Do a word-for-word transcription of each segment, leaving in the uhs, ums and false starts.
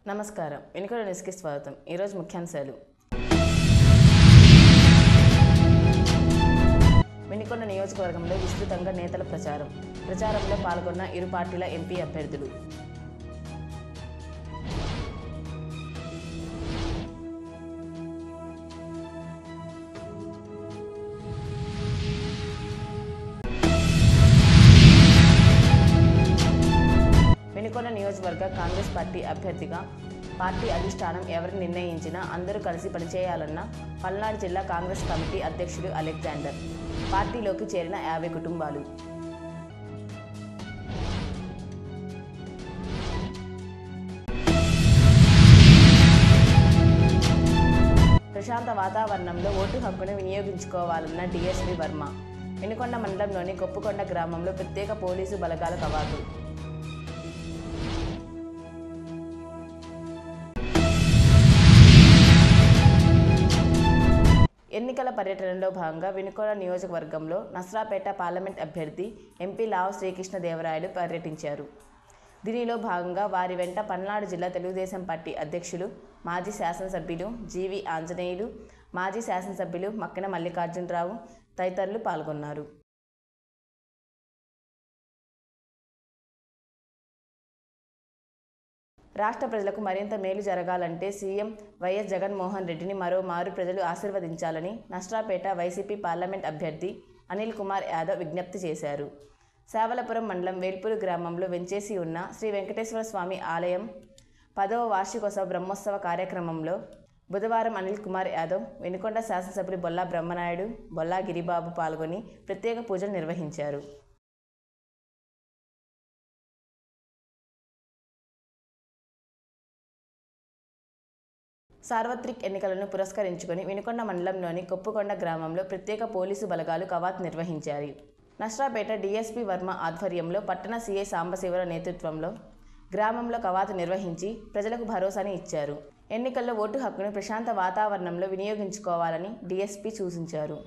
నమస్కారం. వెనుకొండ న్యూస్కి స్వాగతం. ఈరోజు ముఖ్యాంశాలు. వెనుకొండ నియోజకవర్గంలో విస్తృతంగా నేతల ప్రచారం. ప్రచారంలో పాల్గొన్న ఇరు పార్టీల ఎంపీ అభ్యర్థులు. వెనుకొండ నియోజకవర్గ కాంగ్రెస్ పార్టీ అభ్యర్థిగా పార్టీ అధిష్టానం ఎవరిని నిర్ణయించినా అందరూ కలిసి పనిచేయాలన్న పల్నాడు జిల్లా కాంగ్రెస్ కమిటీ అధ్యక్షుడు అలెగ్జాండర్. పార్టీలోకి చేరిన యాభై కుటుంబాలు. ప్రశాంత వాతావరణంలో ఓటు హక్కును వినియోగించుకోవాలన్న డీఎస్పీ వర్మ. వెనుకొండ మండలంలోని కొప్పుకొండ గ్రామంలో ప్రత్యేక పోలీసు బలగాల కవాతు. ఎన్నికల పర్యటనలో భాగంగా వెనుకొండ నియోజకవర్గంలో నస్రాపేట పార్లమెంట్ అభ్యర్థి ఎంపీ లావు శ్రీకృష్ణదేవరాయలు పర్యటించారు. దీనిలో భాగంగా వారి వెంట పల్నాడు జిల్లా తెలుగుదేశం పార్టీ అధ్యక్షులు, మాజీ శాసనసభ్యులు జీవి ఆంజనేయులు, మాజీ శాసనసభ్యులు మక్కిన మల్లికార్జునరావు తదితరులు పాల్గొన్నారు. రాష్ట్ర ప్రజలకు మరింత మేలు జరగాలంటే సీఎం వైఎస్ జగన్మోహన్ రెడ్డిని మరోమారు ప్రజలు ఆశీర్వదించాలని నస్రాపేట వైసీపీ పార్లమెంట్ అభ్యర్థి అనిల్ కుమార్ యాదవ్ విజ్ఞప్తి చేశారు. సేవలపురం మండలం వేల్పూరు గ్రామంలో వెంచేసి ఉన్న శ్రీ వెంకటేశ్వర స్వామి ఆలయం పదవ వార్షికోత్సవ బ్రహ్మోత్సవ కార్యక్రమంలో బుధవారం అనిల్ కుమార్ యాదవ్, వెనుకొండ శాసనసభ్యులు బొల్లా బ్రహ్మనాయుడు, బొల్లా గిరిబాబు పాల్గొని ప్రత్యేక పూజలు నిర్వహించారు. సార్వత్రిక్ ఎన్నికలను పురస్కరించుకొని వెనుకొండ మండలంలోని కొప్పుకొండ గ్రామంలో ప్రత్యేక పోలీసు బలగాలు కవాతు నిర్వహించారు. నస్రాపేట డీఎస్పీ వర్మ ఆధ్వర్యంలో పట్టణ సీఐ సాంబశివరావు నేతృత్వంలో గ్రామంలో కవాతు నిర్వహించి ప్రజలకు భరోసాని ఇచ్చారు. ఎన్నికల్లో ఓటు హక్కును ప్రశాంత వాతావరణంలో వినియోగించుకోవాలని డీఎస్పీ సూచించారు.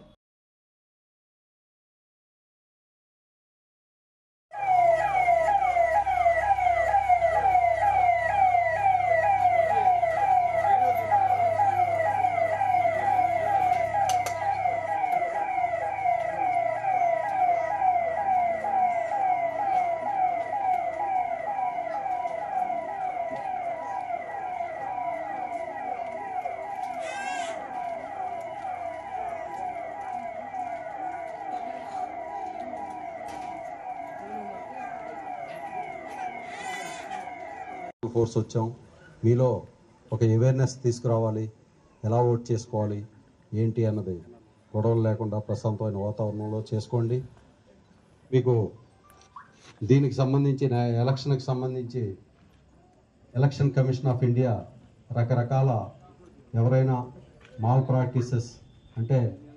కోర్స్ వచ్చాం. మీలో ఒక అవేర్నెస్ తీసుకురావాలి, ఎలా ఓట్ చేసుకోవాలి ఏంటి అన్నది గొడవలు లేకుండా ప్రశాంతమైన వాతావరణంలో చేసుకోండి. మీకు దీనికి సంబంధించి ఎలక్షన్కి సంబంధించి ఎలక్షన్ కమిషన్ ఆఫ్ ఇండియా రకరకాల ఎవరైనా మాల్ ప్రాక్టీసెస్ అంటే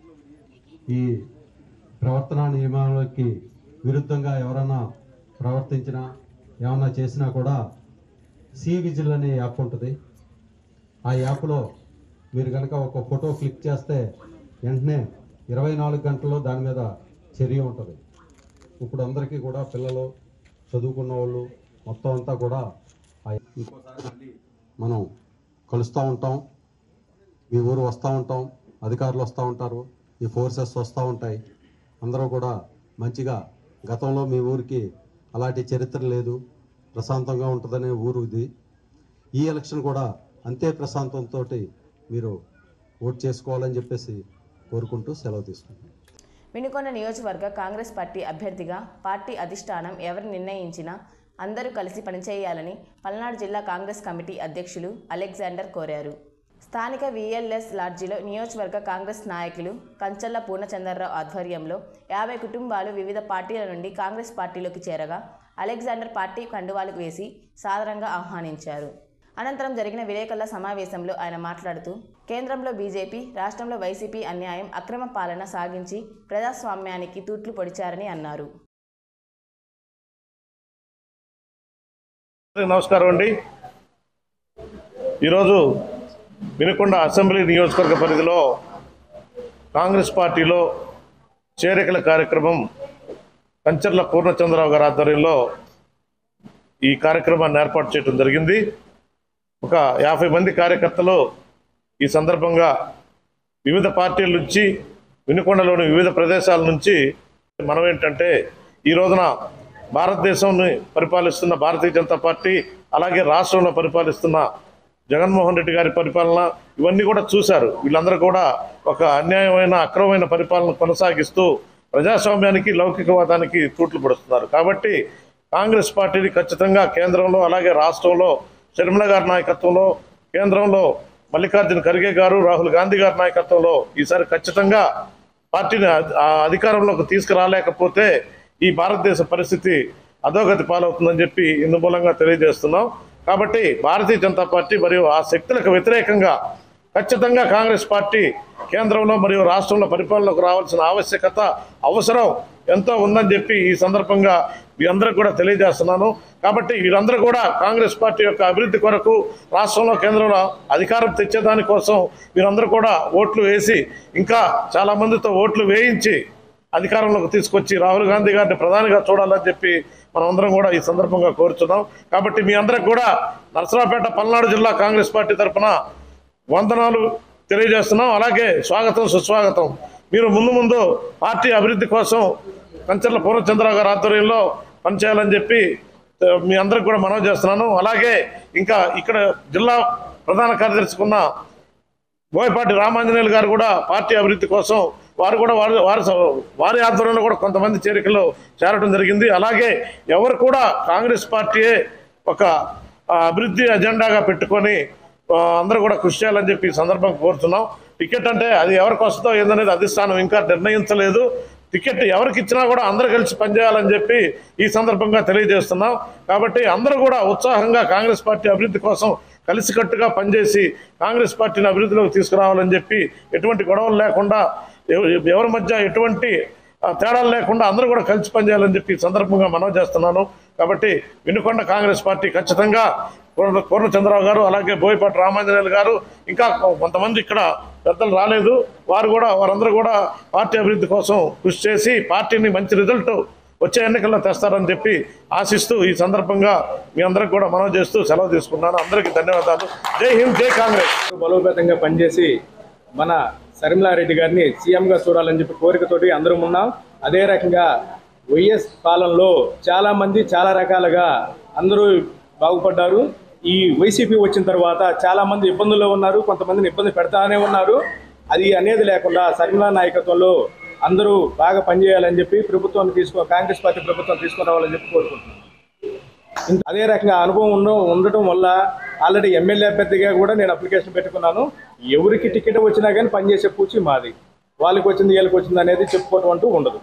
ఈ ప్రవర్తనా నియమాలకి విరుద్ధంగా ఎవరైనా ప్రవర్తించినా ఏమన్నా చేసినా కూడా సి విజిల్ అనే యాప్ ఉంటుంది. ఆ యాప్లో మీరు కనుక ఒక ఫోటో క్లిక్ చేస్తే వెంటనే ఇరవై నాలుగు గంటల్లో దాని మీద చర్య ఉంటుంది. ఇప్పుడు అందరికీ కూడా పిల్లలు, చదువుకున్న వాళ్ళు మొత్తం అంతా కూడా ఇంకోసారి మళ్ళీ మనం కలుస్తూ ఉంటాం. మీ ఊరు వస్తూ ఉంటాం, అధికారులు వస్తూ ఉంటారు, ఈ ఫోర్సెస్ వస్తూ ఉంటాయి. అందరూ కూడా మంచిగా గతంలో మీ ఊరికి అలాంటి చరిత్ర లేదు, ప్రశాంతంగా ఉంటుందనే ఊరు ఇది. ఈ ఎలక్షన్ కూడా అంతే ప్రశాంతంతో మీరు ఓట్ చేసుకోవాలని చెప్పేసి కోరుకుంటూ సెలవు తీసుకుంటాం. వెనుకొండ నియోజకవర్గ కాంగ్రెస్ పార్టీ అభ్యర్థిగా పార్టీ అధిష్టానం ఎవరిని నిర్ణయించినా అందరూ కలిసి పనిచేయాలని పల్నాడు జిల్లా కాంగ్రెస్ కమిటీ అధ్యక్షులు అలెగ్జాండర్ కోరారు. స్థానిక విఎల్ఎస్ లాడ్జిలో నియోజకవర్గ కాంగ్రెస్ నాయకులు కంచల్ల పూర్ణచంద్రరావు ఆధ్వర్యంలో యాభై కుటుంబాలు వివిధ పార్టీల నుండి కాంగ్రెస్ పార్టీలోకి చేరగా అలెగ్జాండర్ పార్టీ కండువాలు వేసి సాదరంగా ఆహ్వానించారు. అనంతరం జరిగిన విలేకరుల సమావేశంలో ఆయన మాట్లాడుతూ కేంద్రంలో బీజేపీ, రాష్ట్రంలో వైసీపీ అన్యాయం, అక్రమ పాలన సాగించి ప్రజాస్వామ్యానికి తూట్లు పొడిచారని అన్నారు. నమస్కారం అండి. ఈరోజు వెనుకొండ అసెంబ్లీ నియోజకవర్గ పరిధిలో కాంగ్రెస్ పార్టీలో చేరికల కార్యక్రమం కంచర్ల పూర్ణచంద్రరావు గారి ఆధ్వర్యంలో ఈ కార్యక్రమాన్ని ఏర్పాటు చేయడం జరిగింది. ఒక యాభై మంది కార్యకర్తలు ఈ సందర్భంగా వివిధ పార్టీల నుంచి, వినుకొండలోని వివిధ ప్రదేశాల నుంచి మనం ఏంటంటే ఈ రోజున భారతదేశాన్ని పరిపాలిస్తున్న భారతీయ జనతా పార్టీ, అలాగే రాష్ట్రంలో పరిపాలిస్తున్న జగన్మోహన్ రెడ్డి గారి పరిపాలన ఇవన్నీ కూడా చూశారు. వీళ్ళందరూ కూడా ఒక అన్యాయమైన అక్రమమైన పరిపాలన కొనసాగిస్తూ ప్రజాస్వామ్యానికి, లౌకికవాదానికి తూట్లు పడుతున్నారు. కాబట్టి కాంగ్రెస్ పార్టీని ఖచ్చితంగా కేంద్రంలో అలాగే రాష్ట్రంలో షర్మిల గారి నాయకత్వంలో, కేంద్రంలో మల్లికార్జున ఖర్గే గారు, రాహుల్ గాంధీ గారి నాయకత్వంలో ఈసారి ఖచ్చితంగా పార్టీని అధికారంలోకి తీసుకురాలేకపోతే ఈ భారతదేశ పరిస్థితి అధోగతి పాలవుతుందని చెప్పి ఇందు మూలంగా తెలియజేస్తున్నాం. కాబట్టి భారతీయ జనతా పార్టీ మరియు ఆ శక్తులకు వ్యతిరేకంగా ఖచ్చితంగా కాంగ్రెస్ పార్టీ కేంద్రంలో మరియు రాష్ట్రంలో పరిపాలనకు రావాల్సిన ఆవశ్యకత, అవసరం ఎంతో ఉందని చెప్పి ఈ సందర్భంగా మీ అందరికి కూడా తెలియజేస్తున్నాను. కాబట్టి వీరందరూ కూడా కాంగ్రెస్ పార్టీ యొక్క అభివృద్ధి కొరకు, రాష్ట్రంలో కేంద్రంలో అధికారం తెచ్చేదానికోసం వీరందరూ కూడా ఓట్లు వేసి, ఇంకా చాలామందితో ఓట్లు వేయించి అధికారంలోకి తీసుకొచ్చి రాహుల్ గాంధీ గారిని ప్రధానిగా చూడాలని చెప్పి మనం అందరం కూడా ఈ సందర్భంగా కోరుతున్నాం. కాబట్టి మీ అందరికి కూడా నరసరావుపేట పల్నాడు జిల్లా కాంగ్రెస్ పార్టీ తరఫున వందనాలు తెలియజేస్తున్నాం. అలాగే స్వాగతం, సుస్వాగతం. మీరు ముందు ముందు పార్టీ అభివృద్ధి కోసం కంచర్ల పూర్ణచంద్రరావు గారి ఆధ్వర్యంలో పనిచేయాలని చెప్పి మీ అందరికి కూడా మనవి చేస్తున్నాను. అలాగే ఇంకా ఇక్కడ జిల్లా ప్రధాన కార్యదర్శి ఉన్న బోయపాటి రామాంజనేయులు గారు కూడా పార్టీ అభివృద్ధి కోసం వారు కూడా వారి వారి వారి ఆధ్వర్యంలో కూడా కొంతమంది చేరికలు చేరడం జరిగింది. అలాగే ఎవరు కూడా కాంగ్రెస్ పార్టీయే ఒక అభివృద్ధి అజెండాగా పెట్టుకొని అందరూ కూడా కృషి చేయాలని చెప్పి ఈ సందర్భంగా కోరుతున్నాం. టికెట్ అంటే అది ఎవరికి వస్తుందో ఏందనేది అధిష్టానం ఇంకా నిర్ణయించలేదు. టికెట్ ఎవరికి ఇచ్చినా కూడా అందరూ కలిసి పనిచేయాలని చెప్పి ఈ సందర్భంగా తెలియజేస్తున్నాం. కాబట్టి అందరూ కూడా ఉత్సాహంగా కాంగ్రెస్ పార్టీ అభివృద్ధి కోసం కలిసికట్టుగా పనిచేసి కాంగ్రెస్ పార్టీని అభివృద్ధిలోకి తీసుకురావాలని చెప్పి, ఎటువంటి గొడవలు లేకుండా, ఎవరి మధ్య ఎటువంటి తేడాలు లేకుండా అందరూ కూడా కలిసి పనిచేయాలని చెప్పి ఈ సందర్భంగా మనవి చేస్తున్నాను. కాబట్టి వినుకొండ కాంగ్రెస్ పార్టీ ఖచ్చితంగా పూర్ణచంద్రరావు గారు, అలాగే బోయపాటి రామాంజనేయులు గారు, ఇంకా కొంతమంది ఇక్కడ పెద్దలు రాలేదు, వారు కూడా వారందరూ కూడా పార్టీ అభివృద్ధి కోసం కృషి చేసి పార్టీని మంచి రిజల్ట్ వచ్చే ఎన్నికల్లో తెస్తారని చెప్పి ఆశిస్తూ ఈ సందర్భంగా మీ అందరికి కూడా మనవి చేస్తూ సెలవు తీసుకున్నాను. అందరికీ ధన్యవాదాలు. జై హింద్, జై కాంగ్రెస్. బలోపేతంగా పనిచేసి మన శర్మిలారెడ్డి గారిని సీఎంగా చూడాలని చెప్పి కోరికతోటి అందరం ఉన్నాం. అదే రకంగా వైఎస్ పాలనలో చాలామంది చాలా రకాలుగా అందరూ బాగుపడ్డారు. ఈ వైసీపీ వచ్చిన తర్వాత చాలామంది ఇబ్బందుల్లో ఉన్నారు, కొంతమందిని ఇబ్బంది పెడతానే ఉన్నారు. అది అనేది లేకుండా శర్మిలా నాయకత్వంలో అందరూ బాగా పనిచేయాలని చెప్పి ప్రభుత్వాన్ని తీసుకో కాంగ్రెస్ పార్టీ ప్రభుత్వం తీసుకుని రావాలని చెప్పి కోరుకుంటున్నాను. అదే రకంగా అనుభవం ఉండ ఉండటం వల్ల ఆల్రెడీ ఎమ్మెల్యే అభ్యర్థిగా కూడా నేను అప్లికేషన్ పెట్టుకున్నాను. ఎవరికి టికెట్ వచ్చినా కానీ పనిచేసే పూచి మాది, వాళ్ళకి వచ్చింది వీళ్ళకి వచ్చింది అనేది చెప్పుకోవటం అంటూ ఉండదు.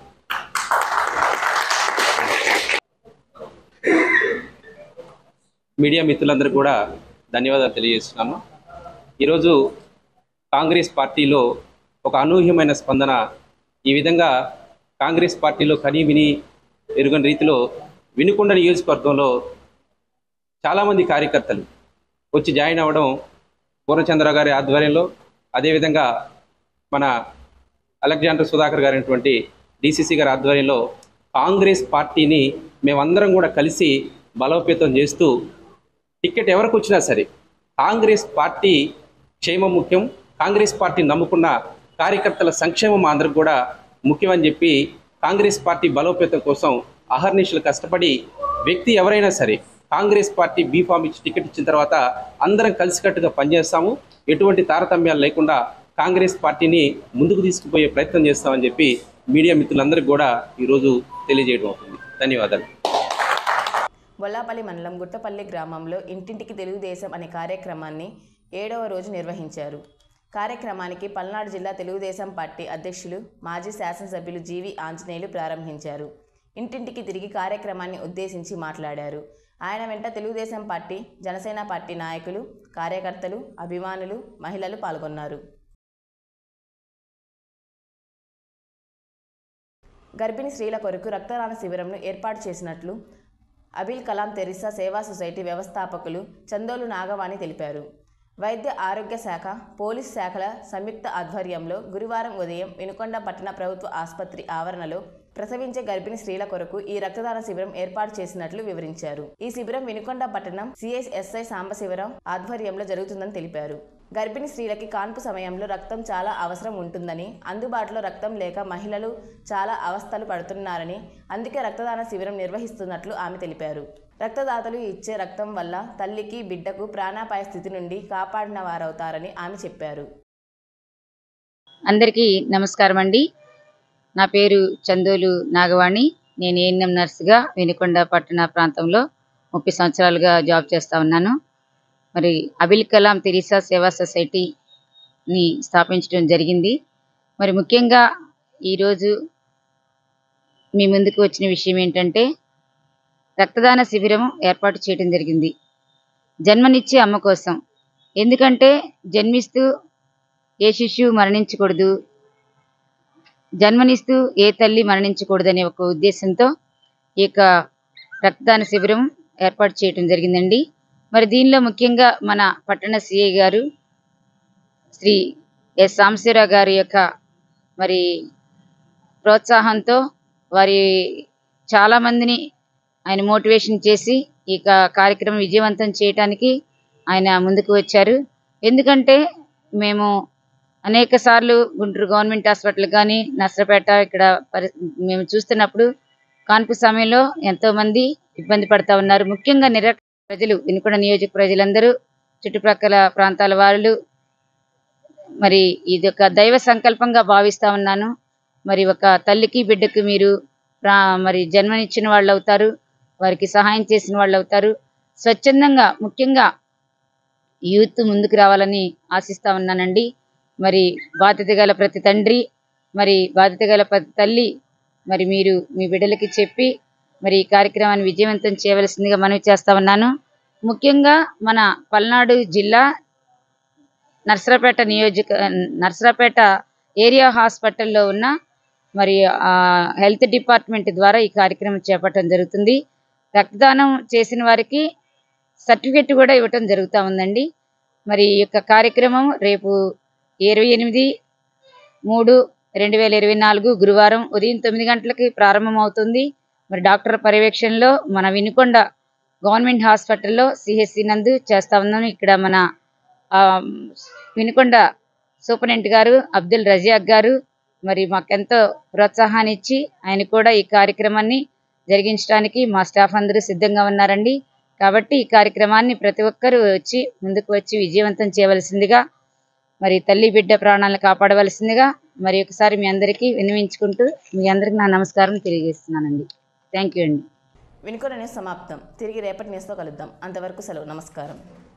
మీడియా మిత్రులందరికీ కూడా ధన్యవాదాలు తెలియజేస్తున్నాను. ఈరోజు కాంగ్రెస్ పార్టీలో ఒక అనూహ్యమైన స్పందన, ఈ విధంగా కాంగ్రెస్ పార్టీలో కనీ విని ఎరుగని రీతిలో వినుకొండ నియోజకవర్గంలో చాలామంది కార్యకర్తలు వచ్చి జాయిన్ అవ్వడం పూర్ణచంద్రరావు గారి ఆధ్వర్యంలో, అదేవిధంగా మన అలెగ్జాండర్ సుధాకర్ గారైనటువంటి డిసిసి గారి ఆధ్వర్యంలో కాంగ్రెస్ పార్టీని మేమందరం కూడా కలిసి బలోపేతం చేస్తూ టికెట్ ఎవరికి వచ్చినా సరే కాంగ్రెస్ పార్టీ క్షేమం ముఖ్యం, కాంగ్రెస్ పార్టీ నమ్ముకున్న కార్యకర్తల సంక్షేమం అందరికి కూడా ముఖ్యమని చెప్పి కాంగ్రెస్ పార్టీ బలోపేతం కోసం అహర్నిశలు కష్టపడి వ్యక్తి ఎవరైనా సరే కాంగ్రెస్ పార్టీ బీఫామ్ ఇచ్చి టికెట్ ఇచ్చిన తర్వాత అందరం కలిసికట్టుగా పనిచేస్తాము, ఎటువంటి తారతమ్యాలు లేకుండా కాంగ్రెస్ పార్టీని ముందుకు తీసుకుపోయే ప్రయత్నం చేస్తామని చెప్పి మీడియా మిత్రులందరికీ కూడా ఈరోజు తెలియజేయడం అవుతుంది. ధన్యవాదాలు. బొల్లాపల్లి మండలం గుట్టపల్లి గ్రామంలో ఇంటింటికి తెలుగుదేశం అనే కార్యక్రమాన్ని ఏడవ రోజు నిర్వహించారు. కార్యక్రమానికి పల్నాడు జిల్లా తెలుగుదేశం పార్టీ అధ్యక్షులు, మాజీ శాసనసభ్యులు జీవి ఆంజనేయులు ప్రారంభించారు. ఇంటింటికి తిరిగి కార్యక్రమాన్ని ఉద్దేశించి మాట్లాడారు. ఆయన వెంట తెలుగుదేశం పార్టీ, జనసేన పార్టీ నాయకులు, కార్యకర్తలు, అభిమానులు, మహిళలు పాల్గొన్నారు. గర్భిణీ స్త్రీల కొరకు రక్తదాన శిబిరంను ఏర్పాటు చేసినట్లు అబిల్ కలాం తెరిసా సేవా సొసైటీ వ్యవస్థాపకులు చందోలు నాగవాణి తెలిపారు. వైద్య ఆరోగ్య శాఖ, పోలీస్ శాఖల సంయుక్త ఆధ్వర్యంలో గురువారం ఉదయం వినుకొండ పట్టణ ప్రభుత్వ ఆసుపత్రి ఆవరణలో ప్రసవించే గర్భిణీ స్త్రీల కొరకు ఈ రక్తదాన శిబిరం ఏర్పాటు చేసినట్లు వివరించారు. ఈ శిబిరం వినుకొండ పట్టణం సిఎస్ఎస్ఐ సాంబశివరావు ఆధ్వర్యంలో జరుగుతుందని తెలిపారు. గర్భిణీ స్త్రీలకి కాన్పు సమయంలో రక్తం చాలా అవసరం ఉంటుందని, అందుబాటులో రక్తం లేక మహిళలు చాలా అవస్థలు పడుతున్నారని, అందుకే రక్తదాన శిబిరం నిర్వహిస్తున్నట్లు ఆమె తెలిపారు. రక్తదాతలు ఇచ్చే రక్తం వల్ల తల్లికి బిడ్డకు ప్రాణాపాయ స్థితి నుండి కాపాడిన వారవుతారని ఆమె చెప్పారు. అందరికీ నమస్కారం అండి. నా పేరు చందోలు నాగవాణి. నేను ఏఎన్ఎం నర్సుగా వినుకొండ పట్టణ ప్రాంతంలో ముప్పై సంవత్సరాలుగా జాబ్ చేస్తూ ఉన్నాను. మరి అబుల్ కలాం తెరీసా సేవా సొసైటీని స్థాపించడం జరిగింది. మరి ముఖ్యంగా ఈరోజు మీ ముందుకు వచ్చిన విషయం ఏంటంటే రక్తదాన శిబిరం ఏర్పాటు చేయడం జరిగింది. జన్మనిచ్చే అమ్మ కోసం. ఎందుకంటే జన్మిస్తూ ఏ శిశువు మరణించకూడదు, జన్మనిస్తూ ఏ తల్లి మరణించకూడదనే ఒక ఉద్దేశంతో ఈ యొక్క రక్తదాన శిబిరం ఏర్పాటు చేయడం జరిగిందండి. మరి దీనిలో ముఖ్యంగా మన పట్టణ సిఐ గారు శ్రీ ఎస్ సాంబశివరావు గారి యొక్క మరి ప్రోత్సాహంతో వారి చాలామందిని ఆయన మోటివేషన్ చేసి ఈ కార్యక్రమం విజయవంతం చేయడానికి ఆయన ముందుకు వచ్చారు. ఎందుకంటే మేము అనేక సార్లు గుంటూరు గవర్నమెంట్ హాస్పిటల్ కానీ నర్సరావుపేట ఇక్కడ పరి మేము చూస్తున్నప్పుడు కాన్పు సమయంలో ఎంతోమంది ఇబ్బంది పడుతూ ఉన్నారు. ముఖ్యంగా నిర ప్రజలు వినుకొండ నియోజక ప్రజలందరూ చుట్టుప్రక్కల ప్రాంతాల వాళ్ళు మరి ఇది ఒక దైవ సంకల్పంగా భావిస్తూ ఉన్నాను. మరి ఒక తల్లికి బిడ్డకు మీరు మరి జన్మనిచ్చిన వాళ్ళు అవుతారు, వారికి సహాయం చేసిన వాళ్ళు అవుతారు. స్వచ్ఛందంగా ముఖ్యంగా యూత్ ముందుకు రావాలని ఆశిస్తూ ఉన్నానండి. మరి బాధ్యత గల ప్రతి తండ్రి, మరి బాధ్యత గల ప్రతి తల్లి మరి మీరు మీ బిడ్డలకి చెప్పి మరి ఈ కార్యక్రమాన్ని విజయవంతం చేయవలసిందిగా మనవి చేస్తా ఉన్నాను. ముఖ్యంగా మన పల్నాడు జిల్లా నర్సరావుపేట నియోజక నర్సరావుపేట ఏరియా హాస్పిటల్లో ఉన్న మరి హెల్త్ డిపార్ట్మెంట్ ద్వారా ఈ కార్యక్రమం చేపట్టడం జరుగుతుంది. రక్తదానం చేసిన వారికి సర్టిఫికెట్ కూడా ఇవ్వటం జరుగుతూ ఉందండి. మరి ఈ యొక్క కార్యక్రమం రేపు ఇరవై ఎనిమిది మూడు రెండు వేల ఇరవై నాలుగు గురువారం ఉదయం తొమ్మిది గంటలకి ప్రారంభం అవుతుంది. మరి డాక్టర్ పర్యవేక్షణలో మన వినుకొండ గవర్నమెంట్ హాస్పిటల్లో సిహెచ్సి నందు చేస్తూ ఉన్నాను. ఇక్కడ మన వినుకొండ సూపరింటెండెంట్ గారు అబ్దుల్ రజాక్ గారు మరి మాకెంతో ప్రోత్సాహాన్ని ఇచ్చి ఆయన కూడా ఈ కార్యక్రమాన్ని జరిగించడానికి మా స్టాఫ్ అందరూ సిద్ధంగా ఉన్నారండి. కాబట్టి ఈ కార్యక్రమాన్ని ప్రతి ఒక్కరూ వచ్చి ముందుకు వచ్చి విజయవంతం చేయవలసిందిగా, మరి తల్లి బిడ్డ ప్రాణాలను కాపాడవలసిందిగా మరి ఒకసారి మీ అందరికీ విన్నవించుకుంటూ మీ అందరికీ నా నమస్కారం తెలియజేస్తున్నానండి. థ్యాంక్ యూ అండి. వినుకొండ న్యూస్ సమాప్తం. తిరిగి రేపటి న్యూస్లో కలుద్దాం. అంతవరకు సెలవు. నమస్కారం.